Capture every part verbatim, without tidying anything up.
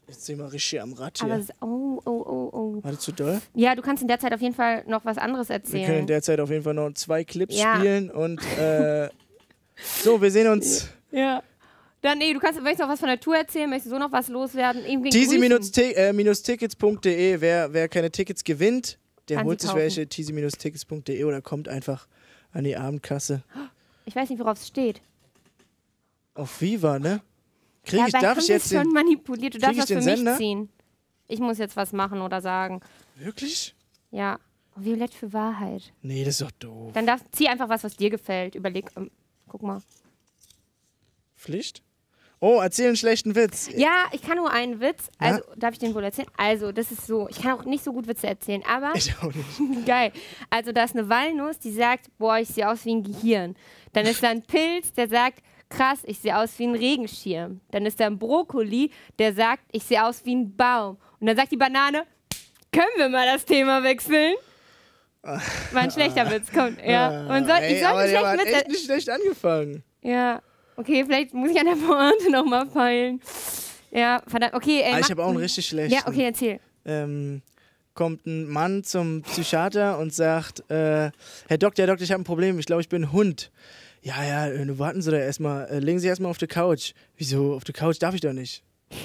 Jetzt sind wir richtig am Rad hier. Aber es, oh, oh, oh, oh. War das zu doll? Ja, du kannst in der Zeit auf jeden Fall noch was anderes erzählen. Wir können in der Zeit auf jeden Fall noch zwei Clips ja. spielen und äh, so, wir sehen uns. Ja. Dann, nee, du kannst, möchtest noch was von der Tour erzählen? Möchtest du so noch was loswerden? Teasy-Tickets punkt de, wer, wer keine Tickets gewinnt, der Kann holt sie sich kaufen. welche. Teasy-Tickets punkt de oder kommt einfach an die Abendkasse. Ich weiß nicht, worauf es steht. Auf Viva, ne? Krieg Ja, ich, bei darf Chris ich jetzt ist schon den, manipuliert. Du krieg darfst ich was für den mich Sender? ziehen. Ich muss jetzt was machen oder sagen. Wirklich? Ja. Violett für Wahrheit. Nee, das ist doch doof. Dann darf, zieh einfach was, was dir gefällt. Überleg, ähm, guck mal. Pflicht? Oh, erzähl einen schlechten Witz. Ja, ich kann nur einen Witz. Also, Ja? darf ich den wohl erzählen? Also, das ist so. Ich kann auch nicht so gut Witze erzählen, aber. Ich auch nicht. Geil. Also, da ist eine Walnuss, die sagt, boah, ich sehe aus wie ein Gehirn. Dann ist da ein Pilz, der sagt, krass, ich sehe aus wie ein Regenschirm. Dann ist da ein Brokkoli, der sagt, ich sehe aus wie ein Baum. Und dann sagt die Banane, können wir mal das Thema wechseln? War ein schlechter Witz, kommt. Ja. Man soll, Ey, ich soll aber einen der schlechten hat Witz echt nicht schlecht angefangen. Ja. Okay, vielleicht muss ich an der Pointe nochmal feilen. Ja, verdammt. Okay, ey, Ah, ich mach- habe auch einen richtig schlechten. Ja, okay, erzähl. Ähm, kommt ein Mann zum Psychiater und sagt, äh, Herr Doktor, Herr Doktor, ich habe ein Problem, ich glaube, ich bin ein Hund. Ja, ja, äh, warten Sie da erstmal, äh, legen Sie erstmal auf die Couch. Wieso, auf die Couch darf ich doch nicht.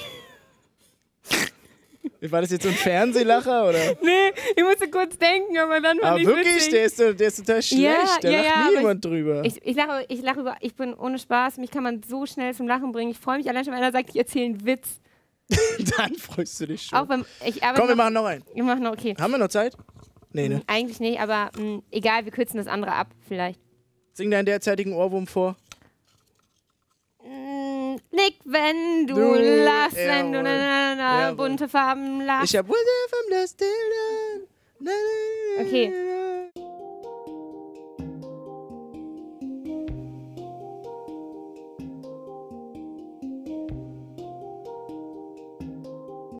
War das jetzt so ein Fernsehlacher, oder? Nee, ich musste kurz denken, aber dann war Aber nicht wirklich, witzig. der ist, der ist total schlecht, Ja, da ja, lacht ja, nie aber jemand drüber. Ich, ich lache ich lache über, ich bin ohne Spaß, mich kann man so schnell zum Lachen bringen. Ich freue mich allein schon, wenn einer sagt, ich erzähle einen Witz. Dann freust du dich schon. Auch wenn, ich arbeite Komm, wir noch, machen noch einen. wir machen noch, okay. Haben wir noch Zeit? Nee, ne? Eigentlich nicht, aber mh, egal, wir kürzen das andere ab, vielleicht. Sing deinen derzeitigen Ohrwurm vor. Mm, Nick, wenn du, Du, lachst, wenn du jawohl, na, na, na, jawohl. bunte Farben lachst. Ich hab Wizard from the Still. Okay.